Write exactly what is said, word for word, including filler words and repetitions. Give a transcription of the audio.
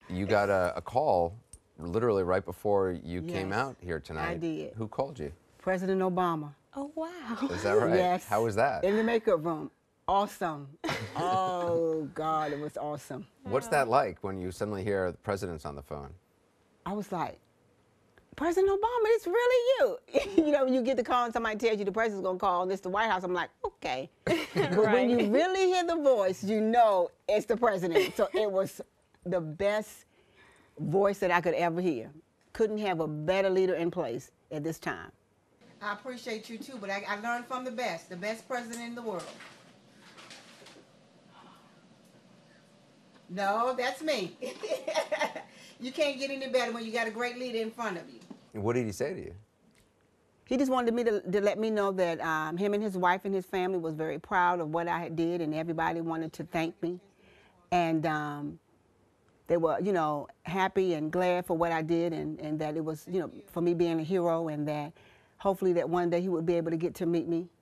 you got a, a call literally right before you Yes, came out here tonight. I did. Who called you? President Obama. Oh, wow. Is that right? Yes. How was that? In the makeup room. Awesome. Oh, God, it was awesome. What's that like when you suddenly hear the president's on the phone? I was like, President Obama, it's really you. You know, when you get the call and somebody tells you the president's going to call and it's the White House, I'm like, okay. But Right. when you really hear the voice, you know it's the president. So it was the best voice that I could ever hear. Couldn't have a better leader in place at this time. I appreciate you too, but I, I learned from the best, the best president in the world. No, that's me. You can't get any better when you got a great leader in front of you. What did he say to you? He just wanted me to, to let me know that um, him and his wife and his family was very proud of what I had did, and everybody wanted to thank me. And um, they were, you know, happy and glad for what I did, and, and that it was, you know, for me being a hero, and that hopefully that one day he would be able to get to meet me